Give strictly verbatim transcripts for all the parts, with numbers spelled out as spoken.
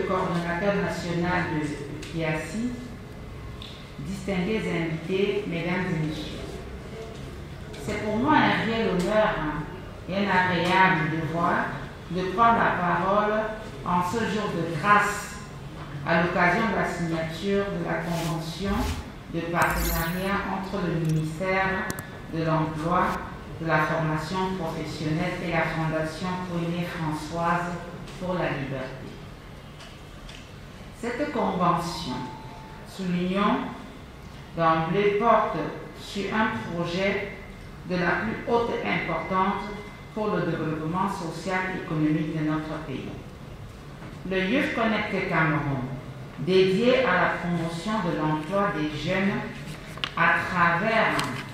coordonnateur national de P I A C I, distingués invités, mesdames et messieurs. C'est pour moi un réel honneur hein, et un agréable devoir de prendre la parole en ce jour de grâce à l'occasion de la signature de la convention de partenariat entre le ministère de l'Emploi, de la formation professionnelle et la Fondation Pauline Françoise pour la liberté. Cette convention, soulignons d'emblée, porte sur un projet de la plus haute importance pour le développement social et économique de notre pays. Le Youth Connect Cameroun, dédié à la promotion de l'emploi des jeunes à travers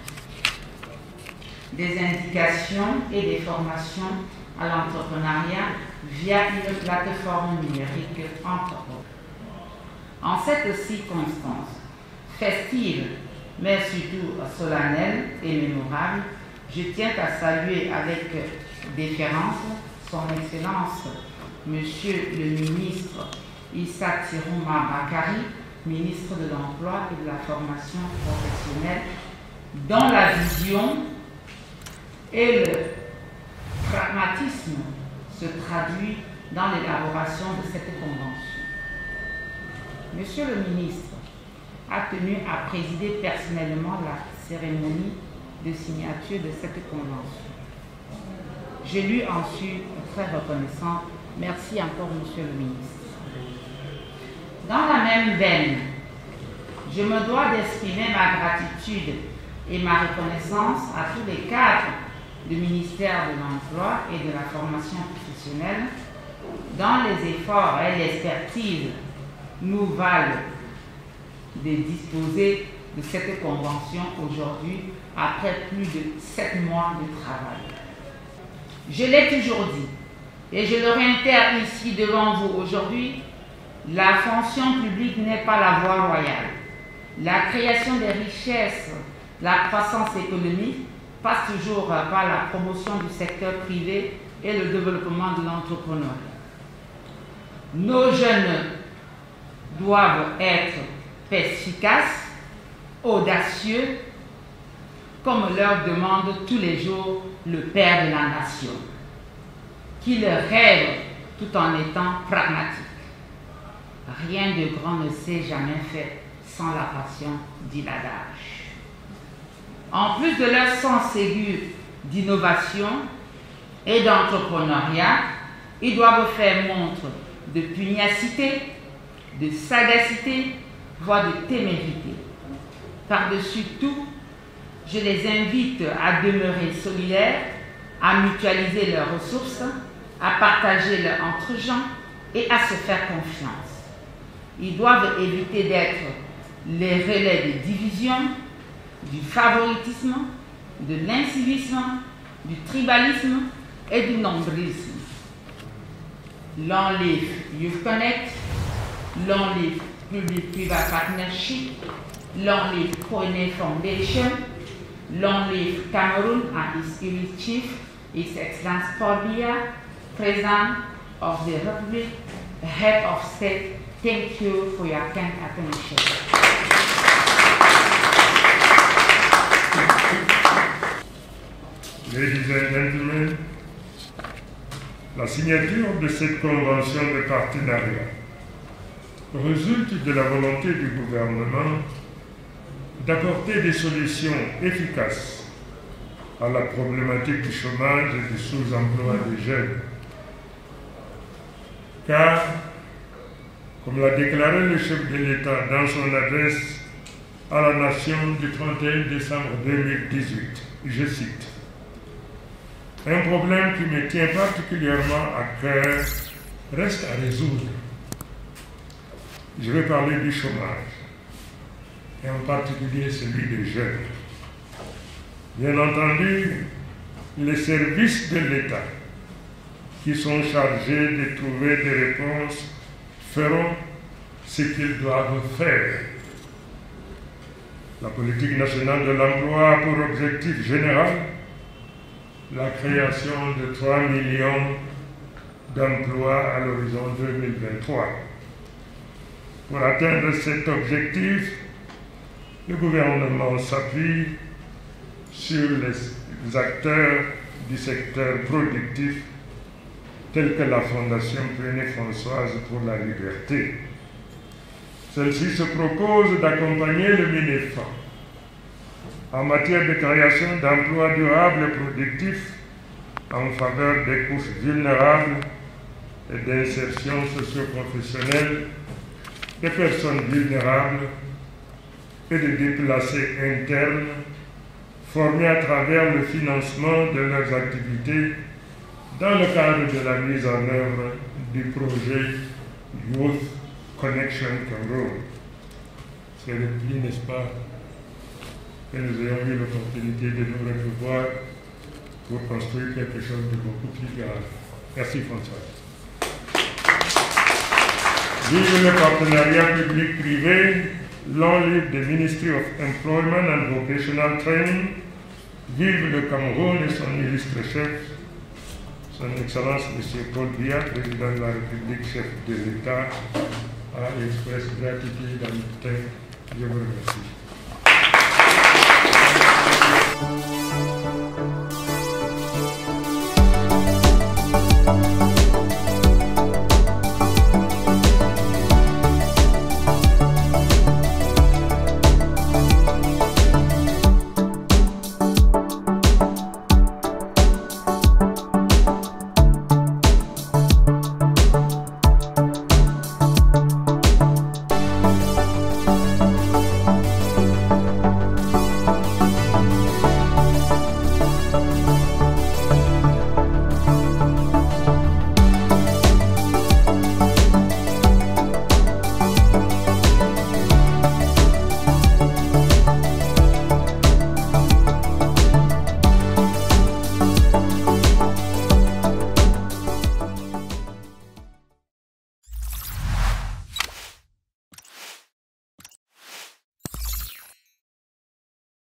des indications et des formations à l'entrepreneuriat via une plateforme numérique entre autres. En cette circonstance festive, mais surtout solennelle et mémorable, je tiens à saluer avec déférence son Excellence, Monsieur le ministre Issa Tirouma Bakari, ministre de l'Emploi et de la Formation professionnelle, dont la vision et le pragmatisme se traduit dans l'élaboration de cette convention. Monsieur le ministre a tenu à présider personnellement la cérémonie de signature de cette convention. Je lui en suis très reconnaissant. Merci encore, Monsieur le ministre. Dans la même veine, je me dois d'exprimer ma gratitude et ma reconnaissance à tous les cadres du ministère de l'Emploi et de la Formation professionnelle dont les efforts et l'expertise nous valent de disposer de cette convention aujourd'hui après plus de sept mois de travail. Je l'ai toujours dit et je le réitère ici devant vous aujourd'hui, la fonction publique n'est pas la voie royale. La création des richesses, la croissance économique passe toujours par la promotion du secteur privé et le développement de l'entrepreneuriat. Nos jeunes doivent être perspicaces, audacieux, comme leur demande tous les jours le Père de la Nation, qu'ils rêvent tout en étant pragmatiques. Rien de grand ne s'est jamais fait sans la passion, dit l'adage. En plus de leur sens aigu d'innovation et d'entrepreneuriat, ils doivent faire montre de pugnacité, de sagacité, voire de témérité. Par-dessus tout, je les invite à demeurer solidaires, à mutualiser leurs ressources, à partager leur entre-gens et à se faire confiance. Ils doivent éviter d'être les relais de division, du favoritisme, de l'incivisme, du tribalisme et du nombrilisme. Long live Youth Connect, long live Public-Private Partnership, long live Koine Foundation, long live Cameroon and its elite chief, His Excellency Paul Biya, President of the Republic, Head of State. Thank you for your kind attention. Ladies and gentlemen, la signature de cette convention de partenariat résulte de la volonté du gouvernement d'apporter des solutions efficaces à la problématique du chômage et du sous-emploi des jeunes. Car, comme l'a déclaré le chef de l'État dans son adresse à la nation du trente et un décembre deux mille dix-huit, je cite, « Un problème qui me tient particulièrement à cœur reste à résoudre. Je vais parler du chômage, et en particulier celui des jeunes. Bien entendu, les services de l'État qui sont chargés de trouver des réponses feront ce qu'ils doivent faire. La politique nationale de l'emploi a pour objectif général la création de trois millions d'emplois à l'horizon deux mille vingt-trois. Pour atteindre cet objectif, le gouvernement s'appuie sur les acteurs du secteur productif tels que la Fondation Prenez-Françoise pour la liberté. Celle-ci se propose d'accompagner le MINEFA en matière de création d'emplois durables et productifs en faveur des couches vulnérables et d'insertion socio-professionnelle des personnes vulnérables et de déplacés internes formés à travers le financement de leurs activités dans le cadre de la mise en œuvre du projet Youth Connection Cameroun. C'est le plus, n'est-ce pas, que nous ayons eu l'opportunité de nous retrouver pour construire quelque chose de beaucoup plus grave. Merci François. Vive le partenariat public-privé, long live the Ministry of Employment and Vocational Training, vive le Cameroun et son illustre chef, son Excellence M. Paul Biya, président de la République, chef de l'État, a expressé gratitude dans le thème. Je vous remercie.